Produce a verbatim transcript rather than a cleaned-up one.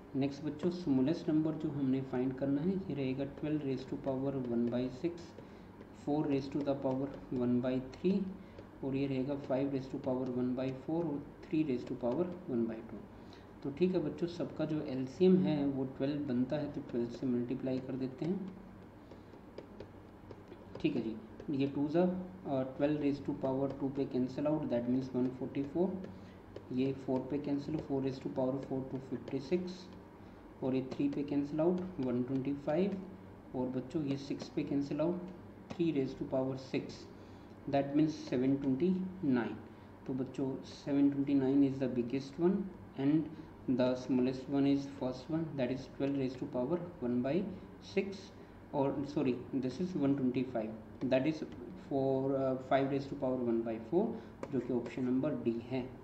Next बच्चों smallest number जो हमने फाइंड करना है ये रहेगा twelve raise to power one by six, four raise to the power one by three, और ये रहेगा five raise to power one by four और three raise to power one by two. तो ठीक है बच्चों, सबका जो एलसीएम है वो ट्वेल्व बनता है, तो ट्वेल्व से मल्टीप्लाई कर देते हैं। ठीक है जी, ये to the twelve raise to power two पे cancel out, that means one forty four, ये फोर पे cancel, four raise to power four two fifty six, और ये थ्री पे cancel out one twenty five, और बच्चों ये सिक्स पे cancel out three raise to power six, that means seven twenty nine. तो बच्चों seven twenty nine is the biggest one and the smallest one is first one, that is twelve raise to power one by six, और sorry this is one twenty five, that is four five raise to power one by four, जो कि option number D है।